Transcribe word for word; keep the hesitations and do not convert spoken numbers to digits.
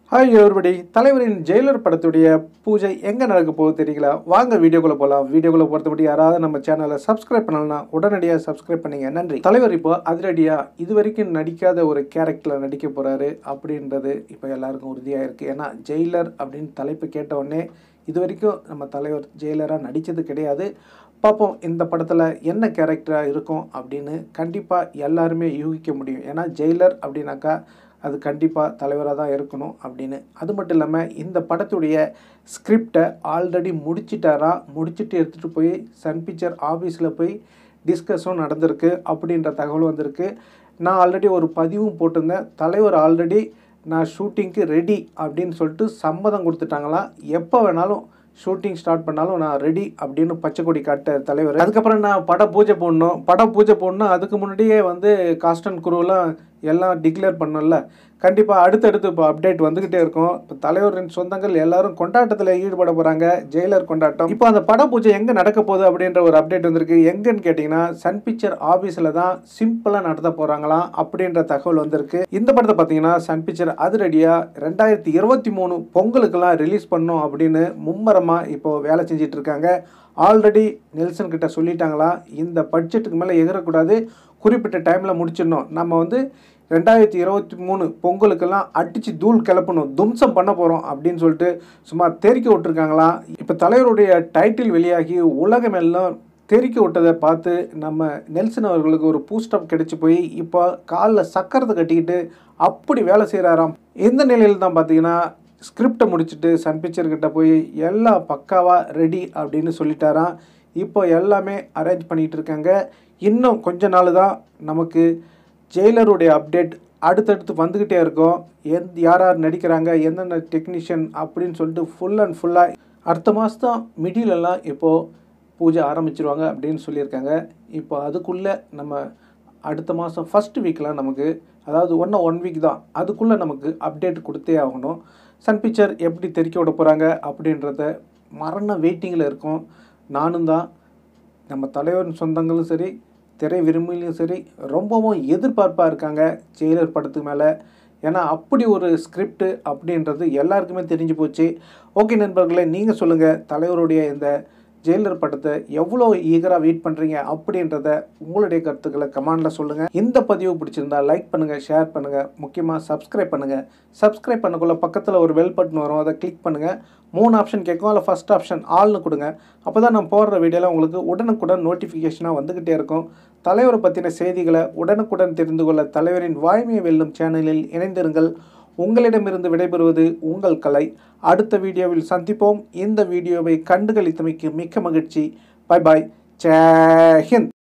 Hi everybody, தலைவரின் Jailer படத்துடைய பூஜை எங்கே நடக்க போகுது தெரியல. வாங்க வீடியோக்குள்ளே போகலாம். வீடியோக்குள்ளே போகிறது மட்டும் யாராவது நம்ம சேனலை சப்ஸ்கிரைப் பண்ணலன்னா உடனடியாக சப்ஸ்கிரைப் பண்ணிங்க. நன்றி. தலைவர் இப்போ அதிரடியாக இது வரைக்கும் நடிக்காத ஒரு கேரக்டரில் நடிக்க போகிறாரு அப்படின்றது இப்போ எல்லாருக்கும் உறுதியாக இருக்குது. ஏன்னா ஜெயிலர் அப்படின்னு தலைப்பு கேட்டவுடனே இது வரைக்கும் நம்ம தலைவர் ஜெயிலராக நடித்தது கிடையாது. பார்ப்போம் இந்த படத்தில் என்ன கேரக்டராக இருக்கும் அப்படின்னு கண்டிப்பாக எல்லாருமே யூகிக்க முடியும். ஏன்னா ஜெயிலர் அப்படின்னாக்கா அது கண்டிப்பாக தலைவராக தான் இருக்கணும் அப்படின்னு. அது மட்டும் இல்லாமல் இந்த படத்துடைய ஸ்கிரிப்டை ஆல்ரெடி முடிச்சிட்டாரா, முடிச்சுட்டு எடுத்துகிட்டு போய் சன் பிக்சர் ஆஃபீஸில் போய் டிஸ்கஸும் நடந்திருக்கு அப்படின்ற தகவல் வந்திருக்கு. நான் ஆல்ரெடி ஒரு பதிவும் போட்டிருந்தேன். தலைவர் ஆல்ரெடி நான் ஷூட்டிங்க்கு ரெடி அப்படின்னு சொல்லிட்டு சம்மதம் கொடுத்துட்டாங்களாம். எப்போ வேணாலும் ஷூட்டிங் ஸ்டார்ட் பண்ணாலும் நான் ரெடி அப்படின்னு பச்சை கொடி காட்ட தலைவர். அதுக்கப்புறம் நான் பட பூஜை போடணும் பட பூஜை போடணும் அதுக்கு முன்னாடியே வந்து காஸ்ட் அண்ட் குரூவெலாம் எல்லாம் டிக்ளேர் பண்ணல. கண்டிப்பாக அடுத்தடுத்து இப்போ அப்டேட் வந்துக்கிட்டே இருக்கும். இப்போ தலைவரின் சொந்தங்கள் எல்லாரும் கொண்டாட்டத்தில் ஈடுபட போகிறாங்க. ஜெயிலர் கொண்டாட்டம். இப்போ அந்த பட பூஜை எங்கே நடக்க போகுது அப்படின்ற ஒரு அப்டேட் வந்திருக்கு. எங்கன்னு கேட்டிங்கன்னா சன் பிக்சர் ஆஃபீஸில் தான் சிம்பிளாக நடத்த போகிறாங்களாம் அப்படின்ற தகவல் வந்திருக்கு. இந்த படத்தை பார்த்தீங்கன்னா சன் பிக்சர் அதிரடியாக ரெண்டாயிரத்தி இருபத்தி மூணு பொங்கலுக்கெல்லாம் ரிலீஸ் பண்ணோம் அப்படின்னு மும்மரமாக இப்போது வேலை செஞ்சிட்டு இருக்காங்க. ஆல்ரெடி நெல்சன் கிட்ட சொல்லிட்டாங்களா, இந்த பட்ஜெட்டுக்கு மேலே எகிறக்கூடாது, குறிப்பிட்ட டைமில் முடிச்சிடணும், நம்ம வந்து ரெண்டாயிரத்தி இருபத்தி மூணு பொங்கலுக்கெல்லாம் அடித்து தூள் கிளப்பணும், தும்சம் பண்ண போகிறோம் அப்படின்னு சொல்லிட்டு சும்மா தெரிக்க விட்டுருக்காங்களாம். இப்போ தலைவருடைய டைட்டில் வெளியாகி உலகமெல்லாம் தெரிக்க விட்டதை பார்த்து நம்ம நெல்சன் அவர்களுக்கு ஒரு பூஸ்டப் கிடைச்சி போய் இப்போ காலில் சக்கரத்தை கட்டிக்கிட்டு அப்படி வேலை செய்கிறாராம். இந்த நிலையில் தான் பார்த்தீங்கன்னா ஸ்கிரிப்டை முடிச்சுட்டு சன் பிக்சர்கிட்ட போய் எல்லாம் பக்காவாக ரெடி அப்படின்னு சொல்லிட்டாராம். இப்போ எல்லாமே அரேஞ்ச் பண்ணிகிட்டு இருக்காங்க. இன்னும் கொஞ்ச நாள் தான் நமக்கு ஜெயிலருடைய அப்டேட் அடுத்தடுத்து வந்துக்கிட்டே இருக்கும். எந் யார் யார் நடிக்கிறாங்க, எந்தெந்த டெக்னீஷியன் அப்படின்னு சொல்லிட்டு ஃபுல் அண்ட் ஃபுல்லாக அடுத்த மாதம் மிடிலெல்லாம் இப்போது பூஜை ஆரம்பிச்சிருவாங்க அப்படின்னு சொல்லியிருக்காங்க. இப்போ அதுக்குள்ளே நம்ம அடுத்த மாதம் ஃபஸ்ட் வீக்கில் நமக்கு, அதாவது ஒன்று ஒன் வீக் தான், அதுக்குள்ளே நமக்கு அப்டேட் கொடுத்தே ஆகணும். சன் பிக்சர் எப்படி தெரிக்க விட போகிறாங்க அப்படின்றத மரண வெயிட்டிங்கில் இருக்கும். நானும் தான், நம்ம தலைவரின் சொந்தங்களும் சரி, திரை விரும்பிலையும் சரி ரொம்பவும் எதிர்பார்ப்பாக இருக்காங்க ஜெயிலர் படத்துக்கு மேலே. ஏன்னா அப்படி ஒரு ஸ்கிரிப்ட் அப்படின்றது எல்லாருக்குமே தெரிஞ்சு போச்சு. ஓகே நண்பர்களே, நீங்கள் சொல்லுங்கள், தலைவருடைய இந்த ஜெயிலர் படத்தை எவ்வளோ ஈகராக வெயிட் பண்ணுறீங்க அப்படின்றத உங்களுடைய கருத்துக்களை கமெண்டில் சொல்லுங்கள். இந்த பதிவு பிடிச்சிருந்தா லைக் பண்ணுங்கள், ஷேர் பண்ணுங்கள், முக்கியமாக சப்ஸ்கிரைப் பண்ணுங்கள். சப்ஸ்கிரைப் பண்ணக்குள்ள பக்கத்தில் ஒரு பெல் பட்டன் வரும், அதை கிளிக் பண்ணுங்கள். மூணு ஆப்ஷன் கேட்கும், அதில் ஃபஸ்ட் ஆப்ஷன் ஆல்னு கொடுங்க. அப்போ தான் நம்ம போடுற வீடியோவில் உங்களுக்கு உடனுக்குடன் நோட்டிஃபிகேஷனாக வந்துக்கிட்டே இருக்கும். தலைவரை பற்றின செய்திகளை உடனுக்குடன் தெரிந்து கொள்ள தலைவரின் வாய்மையை வெல்லும் சேனலில் இணைந்திருங்கள். உங்களிடமிருந்து விடைபெறுவது உங்கள் கலை. அடுத்த வீடியோவில் சந்திப்போம். இந்த வீடியோவை கண்டுகளித்தமைக்கு மிக்க மகிழ்ச்சி. Bye bye. ஜெய் ஹிந்த்.